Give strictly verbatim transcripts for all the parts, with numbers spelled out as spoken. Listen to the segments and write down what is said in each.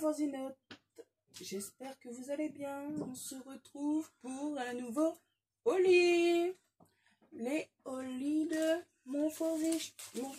Montforzinotte, j'espère que vous allez bien. On se retrouve pour un nouveau haul. Les hauls de Montforzinotte.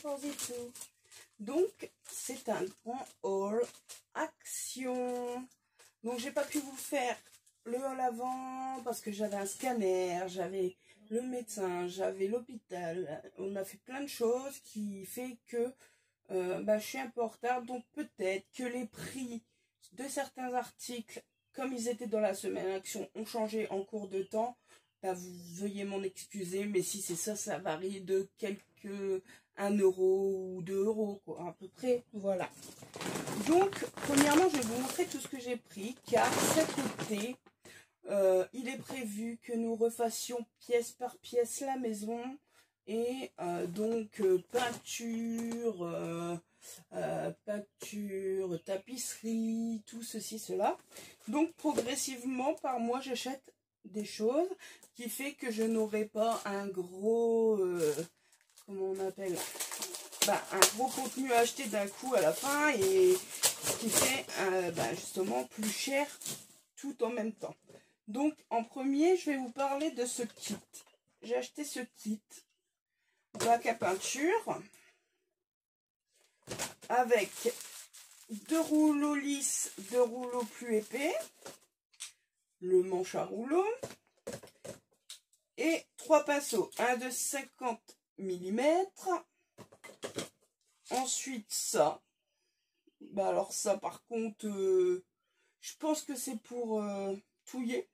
Donc c'est un grand haul action. Donc j'ai pas pu vous faire le haul avant parce que j'avais un scanner, j'avais le médecin, j'avais l'hôpital. On a fait plein de choses qui fait que Euh, bah, je suis un peu en retard, donc peut-être que les prix de certains articles, comme ils étaient dans la semaine action, ont changé en cours de temps. Bah, vous veuillez m'en excuser, mais si c'est ça, ça varie de quelques un euro ou deux euros, quoi, à peu près. Voilà. Donc, premièrement, je vais vous montrer tout ce que j'ai pris, car cet été, euh, il est prévu que nous refassions pièce par pièce la maison. Et euh, donc euh, peinture, euh, euh, peinture, tapisserie, tout ceci, cela. Donc progressivement par mois j'achète des choses qui fait que je n'aurai pas un gros, euh, comment on appelle, bah, un gros contenu à acheter d'un coup à la fin et ce qui fait euh, bah, justement plus cher tout en même temps. Donc en premier je vais vous parler de ce kit. J'ai acheté ce kit. Bac à peinture avec deux rouleaux lisses, deux rouleaux plus épais, le manche à rouleau et trois pinceaux, un de cinquante millimètres. Ensuite ça, bah alors ça par contre, euh, je pense que c'est pour euh, touiller.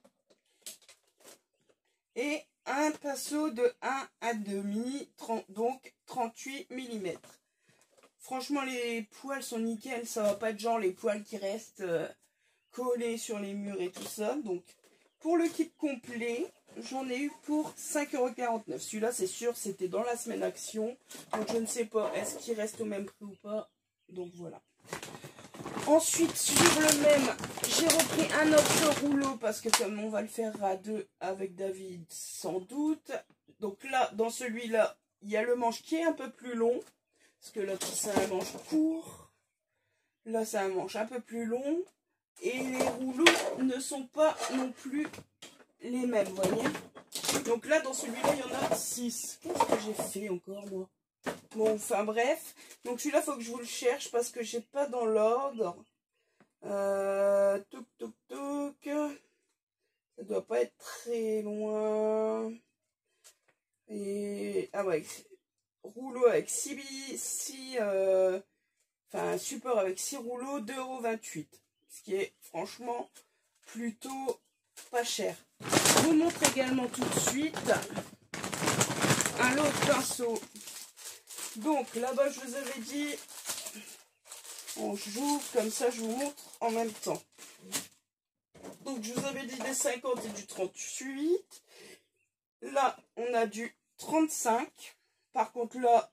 Et un pinceau de un à demi, donc trente-huit millimètres. Franchement, les poils sont nickel. Ça va pas être genre les poils qui restent euh, collés sur les murs et tout ça. Donc, pour le kit complet, j'en ai eu pour cinq euros quarante-neuf. Celui-là, c'est sûr, c'était dans la semaine action. Donc, je ne sais pas, est-ce qu'il reste au même prix ou pas. Donc, voilà. Ensuite, sur le même, j'ai repris un autre rouleau parce que comme on va le faire à deux avec David, sans doute. Donc là, dans celui-là, il y a le manche qui est un peu plus long. Parce que l'autre, c'est un manche court. Là, c'est un manche un peu plus long. Et les rouleaux ne sont pas non plus les mêmes, vous voyez. Donc là, dans celui-là, il y en a six. Qu'est-ce que j'ai fait encore, moi? Bon, enfin bref. Donc celui-là, il faut que je vous le cherche parce que j'ai pas dans l'ordre. Euh, toc, toc, toc. Ça doit pas être très loin. Et, ah ouais, rouleau avec six, euh, enfin support avec six rouleaux, deux euros vingt-huit. Ce qui est franchement plutôt pas cher. Je vous montre également tout de suite un lot de pinceaux. Donc là-bas, je vous avais dit, on joue comme ça, je vous montre en même temps. Donc je vous avais dit des cinquante et du trente-huit. Là, on a du trente-cinq. Par contre, là,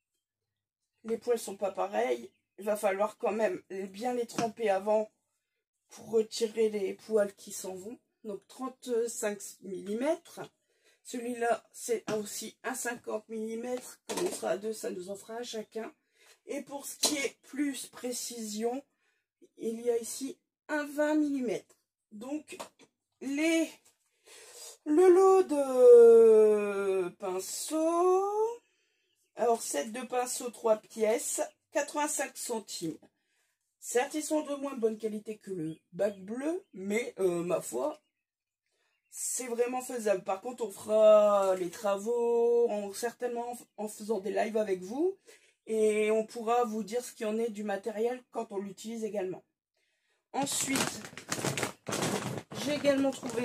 les poils sont pas pareils. Il va falloir quand même bien les tremper avant pour retirer les poils qui s'en vont. Donc trente-cinq millimètres. Celui-là, c'est aussi un cinquante millimètres. Comme on sera à deux, ça nous en fera à chacun. Et pour ce qui est plus précision, il y a ici un vingt millimètres. Donc, les, le lot de pinceaux. Alors, set de pinceaux, trois pièces, quatre-vingt-cinq centimes. Certes, ils sont de moins bonne qualité que le bac bleu, mais euh, ma foi, c'est vraiment faisable. Par contre, on fera les travaux, en, certainement en faisant des lives avec vous. Et on pourra vous dire ce qu'il y en est du matériel quand on l'utilise également. Ensuite, j'ai également trouvé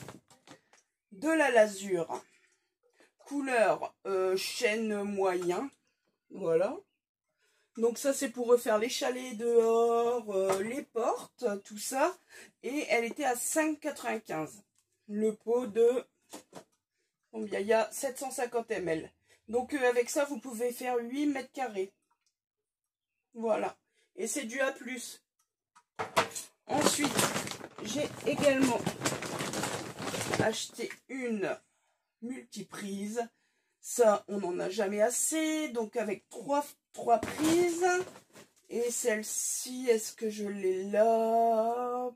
de la lasure. Couleur euh, chêne moyen. Voilà. Donc ça, c'est pour refaire les chalets dehors, euh, les portes, tout ça. Et elle était à cinq quatre-vingt-quinze. Le pot de, combien il y a sept cent cinquante millilitres. Donc euh, avec ça, vous pouvez faire huit mètres carrés. Voilà. Et c'est du A plus. Ensuite, j'ai également acheté une multiprise. Ça, on n'en a jamais assez. Donc avec trois, trois prises. Et celle-ci, est-ce que je l'ai là?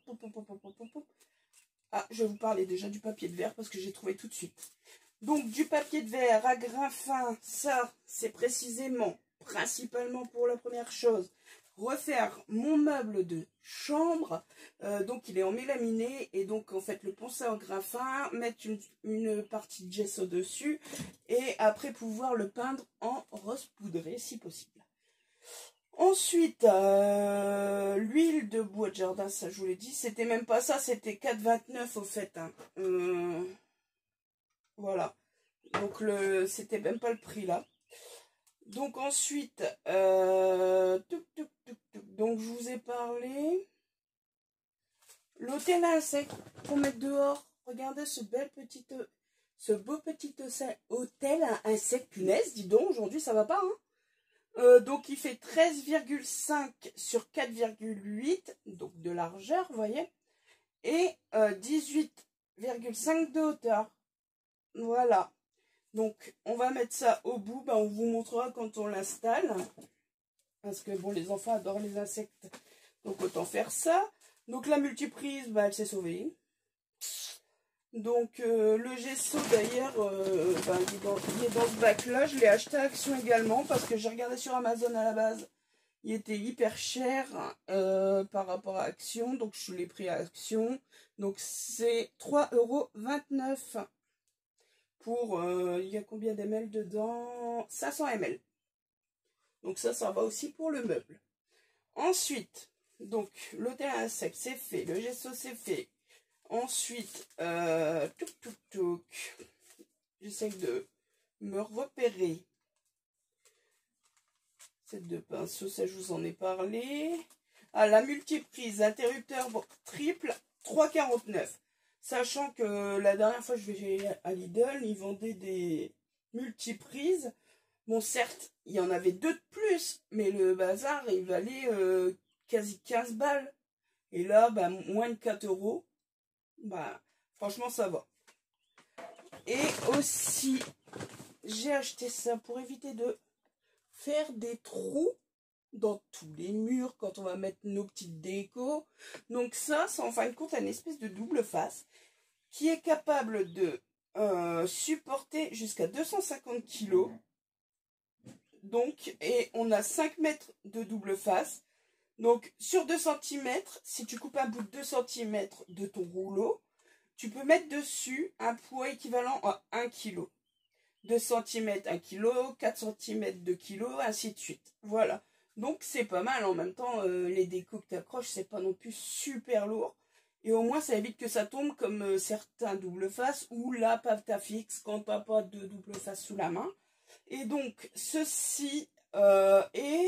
Ah, je vais vous parler déjà du papier de verre parce que j'ai trouvé tout de suite. Donc, du papier de verre à grain fin, ça, c'est précisément, principalement pour la première chose, refaire mon meuble de chambre. Euh, donc, il est en mélaminé et donc, en fait, le poncer en grain fin, mettre une, une partie de gesso dessus et après pouvoir le peindre en rose poudré, si possible. Ensuite, euh, l'huile de bois de jardin, ça je vous l'ai dit, c'était même pas ça, c'était quatre vingt-neuf au fait. Hein. Euh, voilà, donc le c'était même pas le prix là. Donc ensuite, euh, touc, touc, touc, touc, donc je vous ai parlé. L'hôtel à insectes pour mettre dehors. Regardez ce bel petit, ce beau petit hôtel à insectes. Punaise, dis donc, aujourd'hui ça va pas, hein. Euh, donc il fait treize virgule cinq sur quatre virgule huit, donc de largeur, vous voyez, et euh, dix-huit virgule cinq de hauteur. Voilà. Donc on va mettre ça au bout, bah, on vous montrera quand on l'installe. Parce que bon, les enfants adorent les insectes, donc autant faire ça. Donc la multiprise, bah, elle s'est sauvée. Donc euh, le gesso d'ailleurs, euh, ben, il, il est dans ce bac là, je l'ai acheté à Action également parce que j'ai regardé sur Amazon à la base. Il était hyper cher euh, par rapport à Action, donc je l'ai pris à Action. Donc c'est trois euros vingt-neuf pour, euh, il y a combien d'ml dedans? cinq cents millilitres. Donc ça, ça va aussi pour le meuble. Ensuite, donc l'hôtel à insectes c'est fait, le gesso c'est fait. Ensuite, euh, touc, touc, touc. J'essaie de me repérer. Cette deux pinceaux, ça je vous en ai parlé. Ah, la multiprise, interrupteur triple, trois quarante-neuf. Sachant que la dernière fois je vais à Lidl, ils vendaient des multiprises. Bon, certes, il y en avait deux de plus, mais le bazar, il valait euh, quasi quinze balles. Et là, bah, moins de quatre euros. Bah, franchement, ça va. Et aussi, j'ai acheté ça pour éviter de faire des trous dans tous les murs quand on va mettre nos petites décos. Donc ça, c'est en fin de compte une espèce de double face qui est capable de euh, supporter jusqu'à deux cent cinquante kilos. Donc, et on a cinq mètres de double face. Donc, sur deux centimètres, si tu coupes un bout de deux centimètres de ton rouleau, tu peux mettre dessus un poids équivalent à un kilo. deux centimètres, un kilo, quatre centimètres, deux kilos, ainsi de suite. Voilà. Donc, c'est pas mal. En même temps, euh, les décos que tu accroches, c'est pas non plus super lourd. Et au moins, ça évite que ça tombe comme euh, certains double face ou la pâte fixe quand tu n'as pas de double face sous la main. Et donc, ceci euh, est...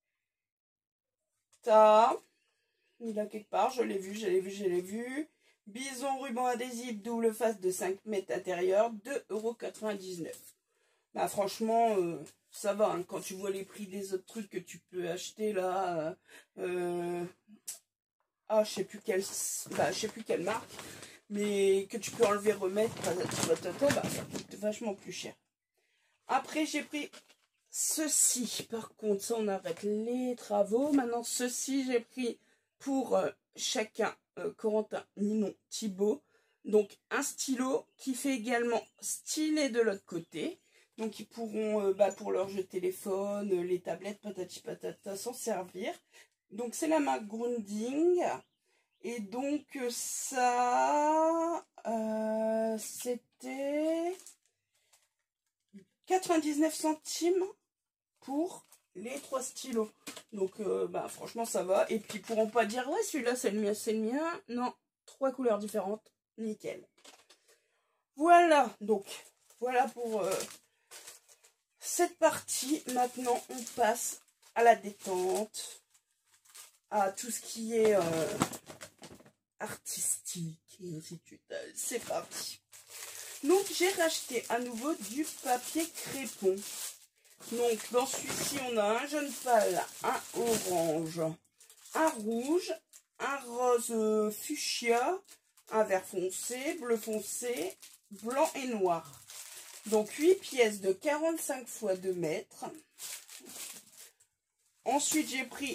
T'as... Il a quelque part, je l'ai vu, je l'ai vu, je l'ai vu. Bison ruban adhésif double face de cinq mètres intérieur, deux euros quatre-vingt-dix-neuf. Bah franchement, euh, ça va, hein, quand tu vois les prix des autres trucs que tu peux acheter là. Euh, ah, je sais plus quelle, bah, je sais plus quelle marque, mais que tu peux enlever, remettre, bah, ça coûte vachement plus cher. Après, j'ai pris ceci. Par contre, ça, on arrête les travaux. Maintenant, ceci, j'ai pris pour euh, chacun, euh, Corentin, Ninon, Thibaut. Donc, un stylo qui fait également stylet de l'autre côté. Donc, ils pourront, euh, bah, pour leur jeu de téléphone, euh, les tablettes, patati patata, s'en servir. Donc, c'est la marque Grounding. Et donc, euh, ça, euh, c'était quatre-vingt-dix-neuf centimes pour les trois stylos. Donc, euh, bah, franchement, ça va. Et puis, ils pourront pas dire, ouais, celui-là, c'est le mien, c'est le mien. Non, trois couleurs différentes. Nickel. Voilà. Donc, voilà pour euh, cette partie. Maintenant, on passe à la détente. À tout ce qui est euh, artistique. Et ainsi de suite. C'est parti. Donc, j'ai racheté à nouveau du papier crépon. Donc, dans celui-ci, on a un jaune pâle, un orange, un rouge, un rose fuchsia, un vert foncé, bleu foncé, blanc et noir. Donc, huit pièces de quarante-cinq fois deux mètres. Ensuite, j'ai pris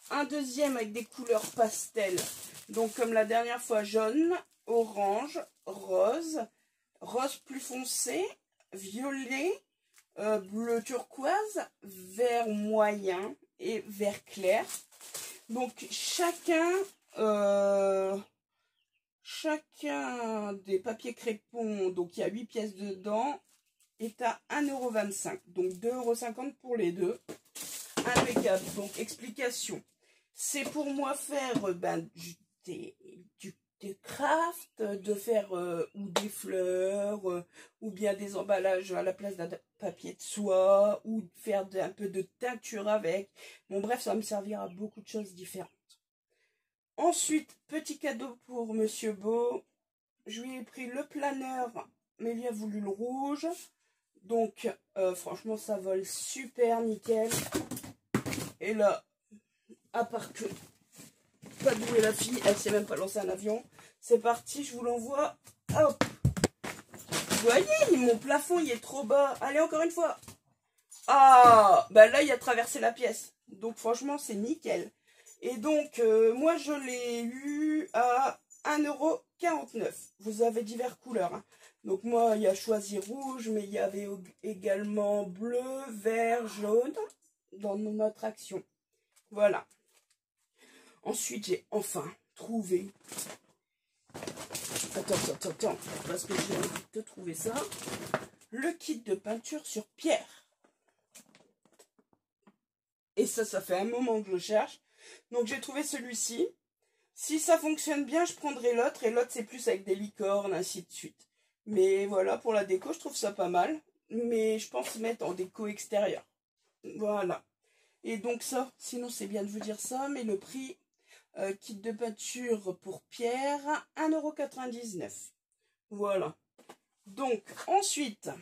un deuxième avec des couleurs pastel. Donc comme la dernière fois, jaune, orange, rose, rose plus foncé, violet, euh, bleu turquoise, vert moyen et vert clair. Donc chacun, euh, chacun des papiers crépons, donc il y a huit pièces dedans, est à un euro vingt-cinq. Donc deux euros cinquante pour les deux. Impeccable. Donc explication. C'est pour moi faire euh, ben, du, des, du, des crafts, de faire euh, ou des fleurs, euh, ou bien des emballages à la place d'un papier de soie, ou faire de, un peu de teinture avec. Bon bref, ça va me servir à beaucoup de choses différentes. Ensuite, petit cadeau pour Monsieur Beau. Je lui ai pris le planeur, mais il a voulu le rouge. Donc, euh, franchement, ça vole super nickel. Et là, à part que pas douée la fille, elle sait même pas lancer un avion. C'est parti, je vous l'envoie. Hop. Vous voyez, mon plafond, il est trop bas. Allez, encore une fois. Ah, bah là, il a traversé la pièce. Donc, franchement, c'est nickel. Et donc, euh, moi, je l'ai eu à un euro quarante-neuf. Vous avez diverses couleurs. Hein. Donc, moi, il y a choisi rouge, mais il y avait également bleu, vert, jaune dans notre action. Voilà. Ensuite, j'ai enfin trouvé... Attends, attends, attends, parce que j'ai envie de te trouver ça. Le kit de peinture sur pierre. Et ça, ça fait un moment que je le cherche. Donc, j'ai trouvé celui-ci. Si ça fonctionne bien, je prendrai l'autre. Et l'autre, c'est plus avec des licornes, ainsi de suite. Mais voilà, pour la déco, je trouve ça pas mal. Mais je pense mettre en déco extérieure. Voilà. Et donc ça, sinon c'est bien de vous dire ça, mais le prix, euh, kit de peinture pour pierre, un euro quatre-vingt-dix-neuf. Voilà. Donc, ensuite,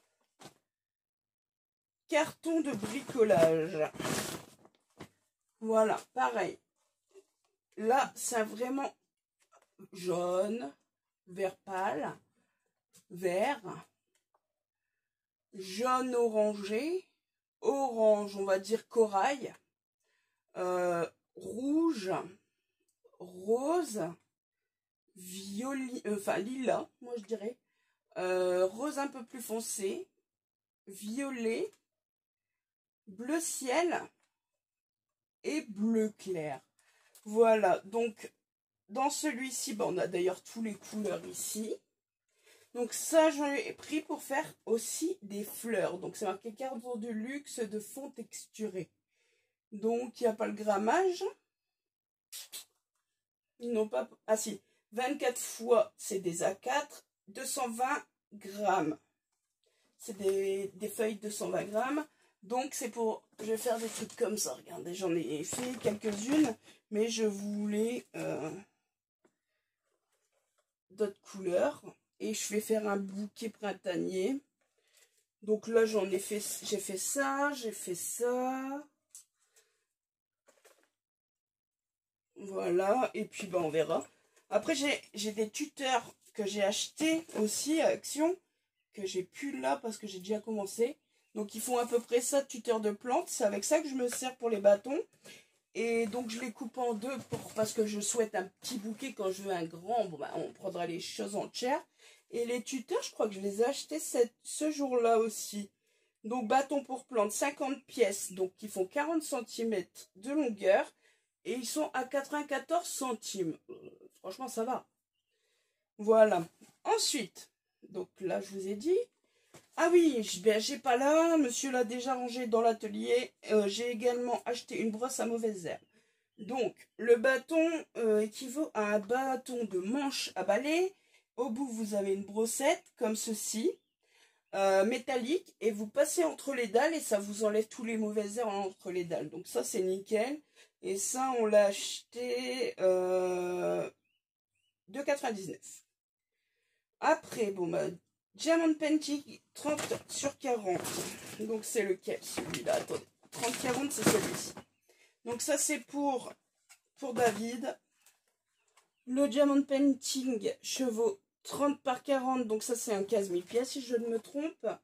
carton de bricolage. Voilà, pareil. Là, c'est vraiment jaune, vert pâle, vert, jaune orangé, orange, on va dire corail, euh, rouge, rose, violet, euh, enfin lilas, moi je dirais, euh, rose un peu plus foncé, violet, bleu ciel et bleu clair. Voilà, donc dans celui-ci, ben, on a d'ailleurs tous les couleurs ici. Donc ça, j'en ai pris pour faire aussi des fleurs. Donc c'est marqué carton de luxe de fond texturé. Donc il n'y a pas le grammage. Ils n'ont pas... Ah si, vingt-quatre fois, c'est des A quatre, deux cent vingt grammes. C'est des, des feuilles de deux cent vingt grammes. Donc c'est pour... Je vais faire des trucs comme ça. Regardez, j'en ai fait quelques-unes. Mais je voulais euh, d'autres couleurs. Et je vais faire un bouquet printanier. Donc là, j'en ai fait... J'ai fait ça, j'ai fait ça. Voilà, et puis ben, on verra. Après, j'ai des tuteurs que j'ai achetés aussi à Action, que j'ai plus là parce que j'ai déjà commencé. Donc, ils font à peu près ça, tuteurs de plantes. C'est avec ça que je me sers pour les bâtons. Et donc, je les coupe en deux pour, parce que je souhaite un petit bouquet. Quand je veux un grand, bon, ben, on prendra les choses entières. Et les tuteurs, je crois que je les ai achetés cette, ce jour-là aussi. Donc, bâton pour plantes, cinquante pièces. Donc, qui font quarante centimètres de longueur. Et ils sont à quatre-vingt-quatorze centimes. Euh, franchement, ça va. Voilà. Ensuite, donc là, je vous ai dit. Ah oui, ben, j'ai pas là. Monsieur l'a déjà rangé dans l'atelier. Euh, j'ai également acheté une brosse à mauvaises herbes. Donc, le bâton euh, équivaut à un bâton de manche à balai. Au bout, vous avez une brossette comme ceci. Euh, métallique. Et vous passez entre les dalles et ça vous enlève tous les mauvaises herbes entre les dalles. Donc ça, c'est nickel. Et ça, on l'a acheté euh, deux euros quatre-vingt-dix-neuf. Après, bon, bah, Diamond Painting trente sur quarante. Donc, c'est lequel, celui-là? Attendez. trente quarante, c'est celui-ci. Donc, ça, c'est pour, pour David. Le Diamond Painting chevaux trente par quarante. Donc, ça, c'est un quinze mille pièces, si je ne me trompe.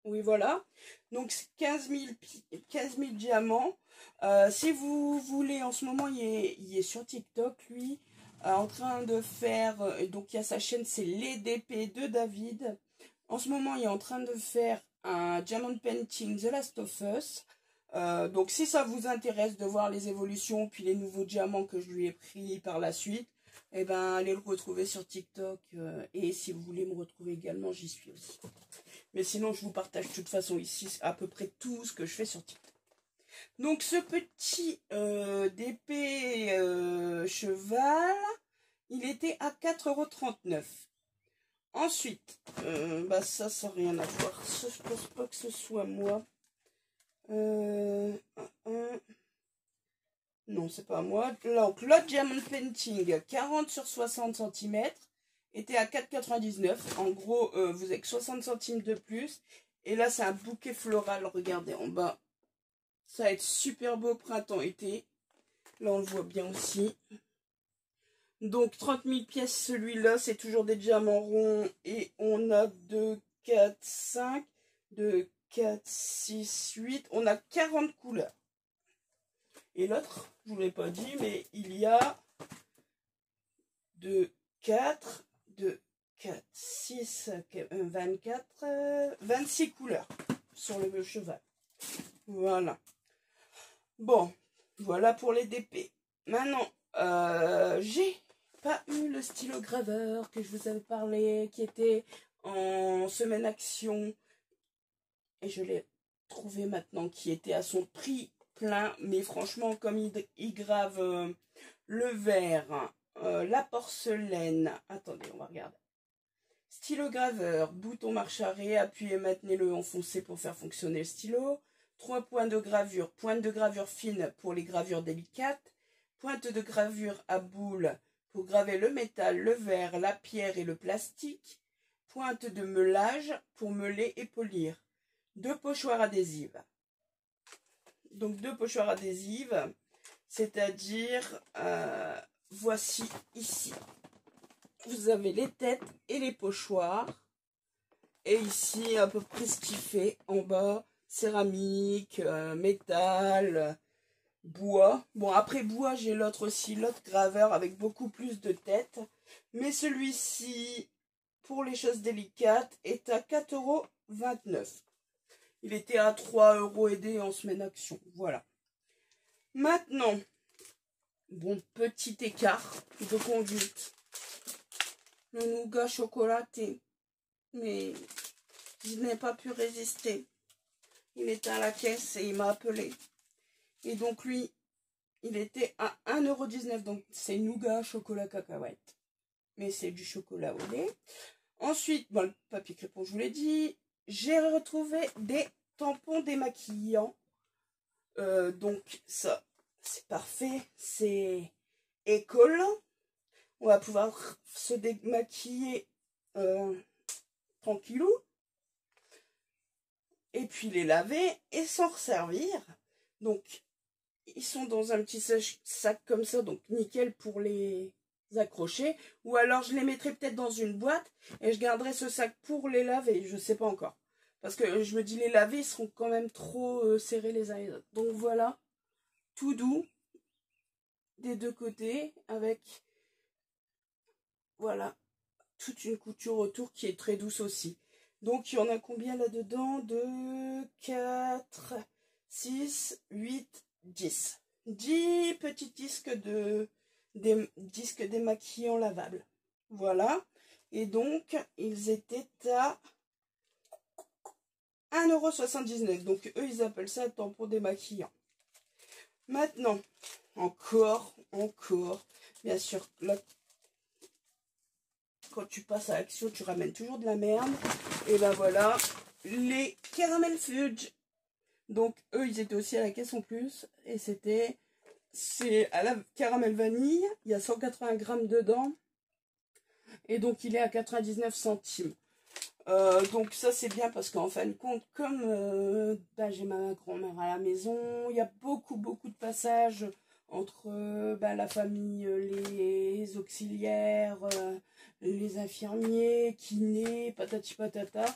Oui, voilà. Donc, quinze mille diamants. Euh, si vous voulez, en ce moment, il est, il est sur TikTok, lui, euh, en train de faire... Euh, donc, il y a sa chaîne, c'est les D P de David. En ce moment, il est en train de faire un Diamond Painting The Last of Us. Euh, donc, si ça vous intéresse de voir les évolutions, puis les nouveaux diamants que je lui ai pris par la suite, eh ben, allez le retrouver sur TikTok. Euh, et si vous voulez me retrouver également, j'y suis aussi. Mais sinon, je vous partage de toute façon ici à peu près tout ce que je fais sur TikTok. Donc, ce petit euh, D P euh, cheval, il était à quatre euros trente-neuf. Ensuite, euh, bah ça, ça n'a rien à voir. Ça, je pense pas que ce soit moi. Euh, un, un. Non, c'est pas moi. Donc, l'autre Diamond Painting, quarante sur soixante centimètres, était à quatre euros quatre-vingt-dix-neuf. En gros, euh, vous avez que soixante centimes de plus. Et là, c'est un bouquet floral. Regardez en bas. Ça va être super beau printemps-été. Là, on le voit bien aussi. Donc, trente mille pièces, celui-là. C'est toujours des diamants ronds. Et on a deux, quatre, cinq, deux, quatre, six, huit. On a quarante couleurs. Et l'autre, je ne vous l'ai pas dit, mais il y a deux, quatre, deux, quatre, six, vingt-quatre, vingt-six couleurs sur le cheval. Voilà. Bon, voilà pour les D P. Maintenant, euh, j'ai pas eu le stylo graveur que je vous avais parlé, qui était en semaine action. Et je l'ai trouvé maintenant, qui était à son prix plein. Mais franchement, comme il, il grave euh, le verre, euh, la porcelaine. Attendez, on va regarder. Stylo graveur, bouton marche arrêt, appuyez, maintenez-le enfoncé pour faire fonctionner le stylo. Trois points de gravure, pointe de gravure fine pour les gravures délicates, pointe de gravure à boule pour graver le métal, le verre, la pierre et le plastique, pointe de meulage pour meuler et polir, deux pochoirs adhésives. Donc deux pochoirs adhésives, c'est-à-dire, euh, voici ici. Vous avez les têtes et les pochoirs. Et ici, à peu près ce qu'il fait en bas. Céramique, euh, métal, euh, bois. Bon, après bois, j'ai l'autre aussi, l'autre graveur avec beaucoup plus de têtes. Mais celui-ci, pour les choses délicates, est à quatre euros vingt-neuf. Il était à trois euros aidé en semaine action. Voilà. Maintenant, bon, petit écart de conduite. Le nougat chocolaté. Mais je n'ai pas pu résister. Il était à la caisse et il m'a appelé. Et donc lui, il était à un euro dix-neuf. Donc c'est nougat, chocolat, cacahuète. Mais c'est du chocolat au lait. Ensuite, bon, le papier crépon, je vous l'ai dit. J'ai retrouvé des tampons démaquillants. Euh, donc ça, c'est parfait. C'est écollant. On va pouvoir se démaquiller euh, tranquillou. Et puis les laver et s'en resservir. Donc, ils sont dans un petit sac comme ça, donc nickel pour les accrocher. Ou alors, je les mettrai peut-être dans une boîte et je garderai ce sac pour les laver. Je ne sais pas encore. Parce que je me dis, les laver, ils seront quand même trop euh, serrés les uns les autres. Donc voilà, tout doux des deux côtés avec, voilà, toute une couture autour qui est très douce aussi. Donc, il y en a combien là-dedans? deux, quatre, six, huit, dix. dix petits disques de des disques démaquillants lavables. Voilà. Et donc, ils étaient à un euro soixante-dix-neuf. Donc, eux, ils appellent ça tampon démaquillant. Maintenant, encore, encore, bien sûr, là, quand tu passes à l'action, tu ramènes toujours de la merde. Et ben voilà, les caramel fudge. Donc, eux, ils étaient aussi à la caisse en plus. Et c'était, c'est à la caramel vanille. Il y a cent quatre-vingts grammes dedans. Et donc, il est à quatre-vingt-dix-neuf centimes. Euh, donc, ça, c'est bien parce qu'en fin de compte, comme euh, bah, j'ai ma grand-mère à la maison, il y a beaucoup, beaucoup de passages entre euh, bah, la famille, les auxiliaires, euh, les infirmiers, kinés, patati patata. Je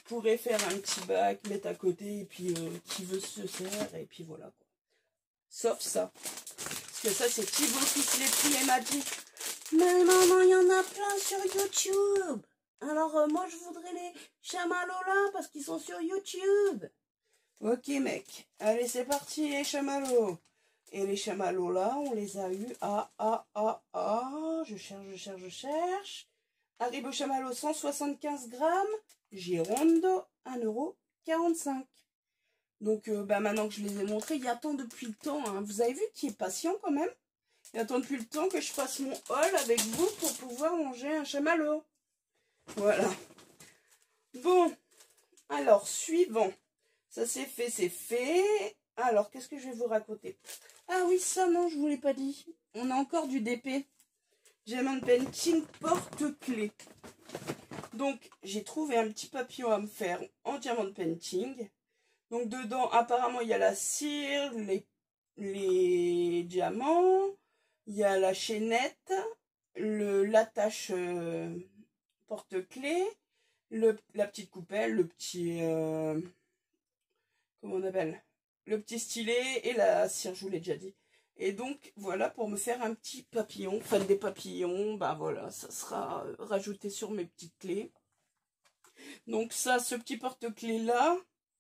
pourrais faire un petit bac, mettre à côté, et puis euh, qui veut se sert, et puis voilà, quoi. Sauf ça. Parce que ça, c'est Thibaut qui se l'est pris et m'a dit « Mais maman, il y en a plein sur YouTube. Alors, euh, moi, je voudrais les chamallows là, parce qu'ils sont sur YouTube. » Ok, mec. Allez, c'est parti, les chamallows. Et les chamallows là, on les a eus à, à, à, à, je cherche, je cherche, je cherche. Haribo chamallow cent soixante-quinze grammes, Girondo un euro quarante-cinq. Donc euh, bah, maintenant que je les ai montrés, il attend depuis le temps. Hein. Vous avez vu qu'il est patient quand même. Il attend depuis le temps que je fasse mon haul avec vous pour pouvoir manger un chamallow. Voilà. Bon, alors suivant. Ça c'est fait, c'est fait. Alors, qu'est-ce que je vais vous raconter? Ah oui, ça non, je ne vous l'ai pas dit. On a encore du D P. Diamond Painting porte-clés. Donc, j'ai trouvé un petit papillon à me faire en Diamond Painting. Donc, dedans, apparemment, il y a la cire, les, les diamants, il y a la chaînette, l'attache euh, porte-clés, la petite coupelle, le petit... Euh, comment on appelle? Le petit stylet et la cire, je vous l'ai déjà dit. Et donc, voilà, pour me faire un petit papillon, enfin des papillons, bah voilà, ça sera rajouté sur mes petites clés. Donc ça, ce petit porte-clés là,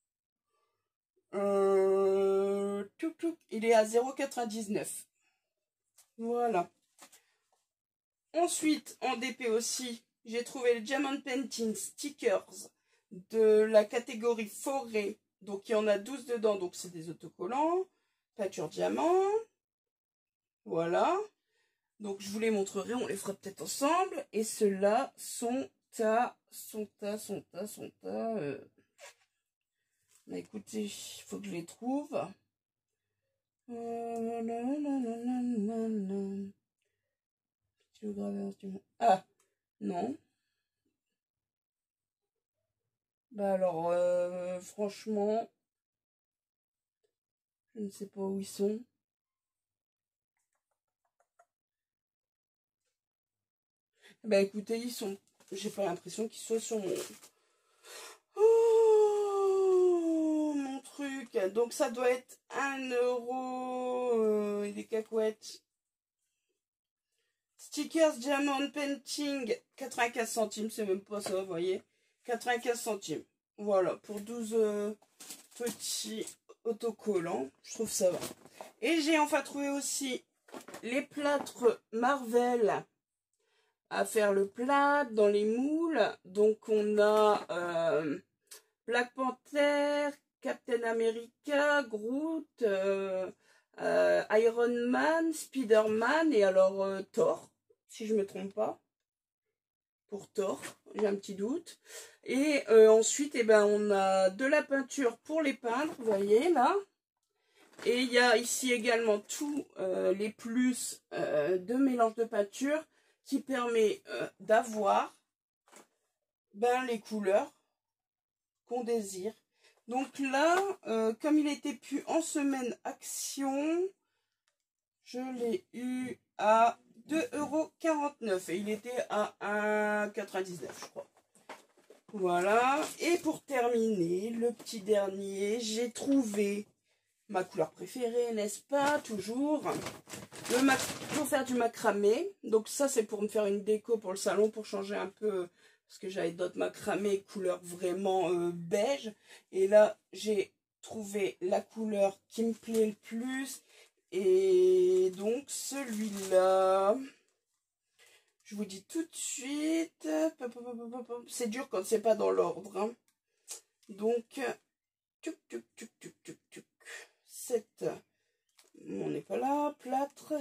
euh, tout, tout, il est à zéro virgule quatre-vingt-dix-neuf. Voilà. Ensuite, en D P aussi, j'ai trouvé le Diamond Painting Stickers de la catégorie forêt. Donc, il y en a douze dedans, donc c'est des autocollants. Peinture diamant. Voilà. Donc, je vous les montrerai, on les fera peut-être ensemble. Et ceux-là sont à, sont à, sont à, sont à... Euh... Bah, écoutez, il faut que je les trouve. Ah, non. Bah alors, euh, franchement, je ne sais pas où ils sont. Bah écoutez, ils sont... J'ai pas l'impression qu'ils soient sur mon... Oh, mon truc. Donc ça doit être un euro euh, et des cacahuètes. Stickers Diamond Painting, quatre-vingt-quinze centimes, c'est même pas ça, vous voyez. quatre-vingt-quinze centimes. Voilà, pour douze euh, petits autocollants. Je trouve ça va. Et j'ai enfin trouvé aussi les plâtres Marvel à faire le plâtre dans les moules. Donc on a euh, Black Panther, Captain America, Groot, euh, euh, Iron Man, Spider-Man et alors euh, Thor, si je me trompe pas. Pour Thor, j'ai un petit doute. Et euh, ensuite, eh ben, on a de la peinture pour les peindre, vous voyez là. Et il y a ici également tous euh, les plus euh, de mélange de peinture qui permet euh, d'avoir ben, les couleurs qu'on désire. Donc là, euh, comme il était plus en semaine action, je l'ai eu à deux euros quarante-neuf et il était à un euro quatre-vingt-dix-neuf, je crois. Voilà. Et pour terminer, le petit dernier, j'ai trouvé ma couleur préférée, n'est-ce pas? Toujours. Le mac pour faire du macramé. Donc ça, c'est pour me faire une déco pour le salon, pour changer un peu, parce que j'avais d'autres macramés couleur vraiment euh, beige. Et là, j'ai trouvé la couleur qui me plaît le plus. Et donc, celui-là, je vous dis tout de suite, c'est dur quand c'est pas dans l'ordre. Hein. Donc, tuc, tuc, tuc, tuc, tuc, tuc. sept, on n'est pas là, plâtre,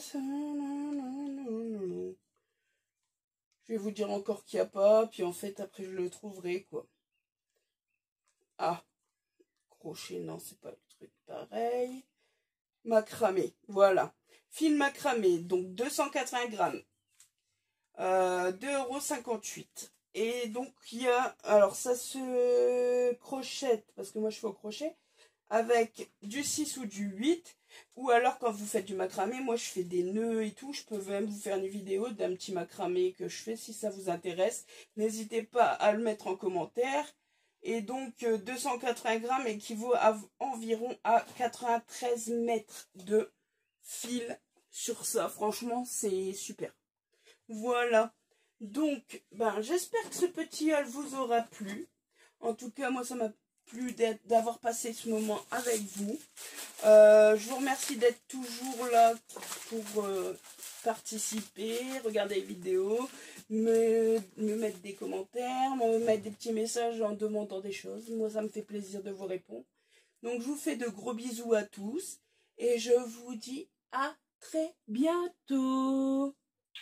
je vais vous dire encore qu'il n'y a pas, puis en fait, après, je le trouverai, quoi. Ah, crochet, non, c'est pas le truc pareil. Macramé, voilà. Fil macramé, donc deux cent quatre-vingts grammes. Euh, deux euros cinquante-huit. Et donc, il y a... Alors, ça se crochette, parce que moi, je fais au crochet, avec du six ou du huit. Ou alors, quand vous faites du macramé, moi, je fais des nœuds et tout. Je peux même vous faire une vidéo d'un petit macramé que je fais, si ça vous intéresse. N'hésitez pas à le mettre en commentaire. Et donc euh, deux cent quatre-vingts grammes équivaut à environ à quatre-vingt-treize mètres de fil sur ça. Franchement, c'est super. Voilà. Donc, ben, j'espère que ce petit haul vous aura plu. En tout cas, moi, ça m'a plu d'avoir passé ce moment avec vous. Euh, je vous remercie d'être toujours là pour euh, participer, regarder les vidéos, me, me mettre des commentaires, me mettre des petits messages en demandant des choses. Moi, ça me fait plaisir de vous répondre. Donc, je vous fais de gros bisous à tous et je vous dis à très bientôt.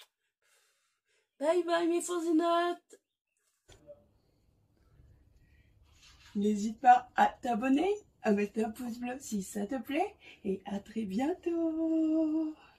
Bye bye mes fourzinnottes. N'hésite pas à t'abonner, à mettre un pouce bleu si ça te plaît et à très bientôt.